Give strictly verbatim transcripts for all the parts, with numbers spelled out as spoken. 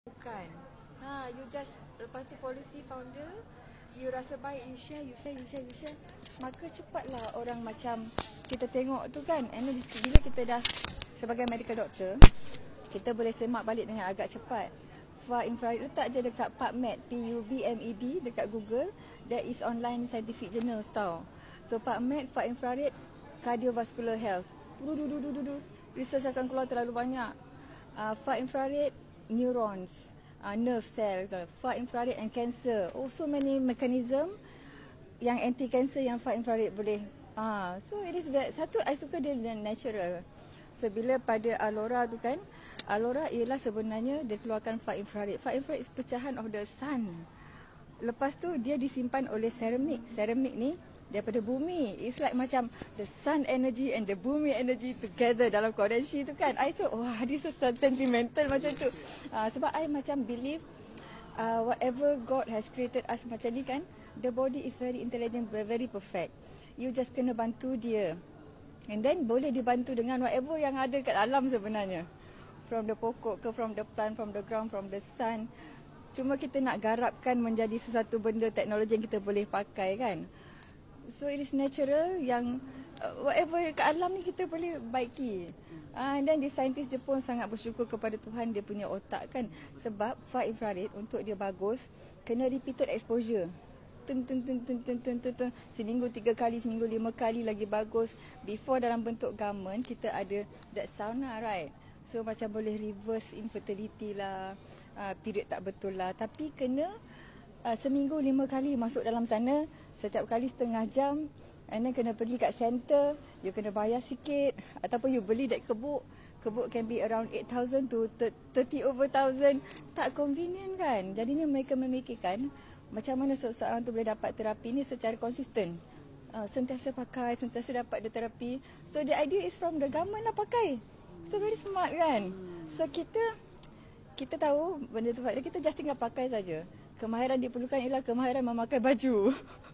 Bukan. Ha, you just lepas tu policy founder, you rasa baik, you share, you share, you share, you share. Maka cepatlah orang macam kita tengok tu kan. And then bila kita dah sebagai medical doctor, kita boleh semak balik dengan agak cepat. Far infrared letak je dekat PubMed, P U B M E D dekat Google. That is online scientific journals tau. So PubMed, far infrared, cardiovascular health. Du du du du du du. Research akan keluar terlalu banyak. Uh, far infrared, neurons, uh, nerve cell, far infrared and cancer. Oh, so many mechanism yang anti-cancer yang far infrared boleh. Ah, so it is very, satu I suka dia natural. So bila pada Alora tu kan, Alora ialah sebenarnya dia keluarkan far infrared. Far infrared is pecahan of the sun. Lepas tu dia disimpan oleh ceramic. Ceramic ni daripada bumi. It's like macam the sun energy and the bumi energy together dalam Kodansha tu kan. I thought, wah, this is so sentimental macam tu. Uh, sebab I macam believe uh, whatever God has created us macam ni kan, the body is very intelligent, very perfect. You just kena bantu dia. And then boleh dibantu dengan whatever yang ada kat alam sebenarnya. From the pokok ke, from the plant, from the ground, from the sun. Cuma kita nak garapkan menjadi sesuatu benda teknologi yang kita boleh pakai kan. So it is natural yang uh, whatever kat alam ni kita boleh baiki. Uh, and then the scientist Jepun sangat bersyukur kepada Tuhan dia punya otak kan. Sebab far infrared untuk dia bagus kena repeated exposure. Tun, tun, tun, tun, tun, tun, tun, tun. Seminggu tiga kali, seminggu lima kali lagi bagus. Before dalam bentuk garment kita ada that sauna right. So macam boleh reverse infertility lah. Uh, period tak betul lah. Tapi kena uh, seminggu lima kali masuk dalam sana. Setiap kali setengah jam. And then kena pergi kat center. You kena bayar sikit. Ataupun you beli that kebuk. Kebuk can be around eight thousand to thirty over thousand. Tak convenient kan. Jadinya mereka memikirkan macam mana seseorang tu boleh dapat terapi ni secara konsisten. Uh, sentiasa pakai, sentiasa dapat the terapi. So the idea is from the government lah pakai. So very smart kan. So kita kita tahu benda tu fakta, kita just tinggal pakai saja. Kemahiran diperlukan ialah kemahiran memakai baju.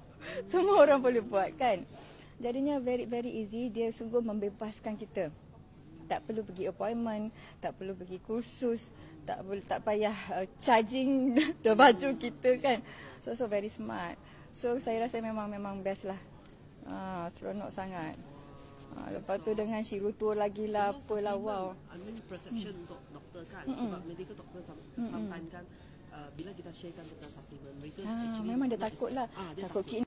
Semua orang boleh buat kan. Jadinya very very easy, dia sungguh membebaskan kita. Tak perlu pergi appointment, tak perlu pergi kursus, tak boleh tak payah uh, charging the baju kita kan. So so very smart. So saya rasa memang memang best lah. Ah, seronok sangat. Ha, lepas tu dengan Shiruto lagi lah, apalah, wow. I mean perception hmm. untuk doktor kan, mm-mm. sebab medical doctor sometimes kan, uh, bila kita sharekan tentang supplement, mereka ha, actually memang dia takut lah, ah, dia takut kidney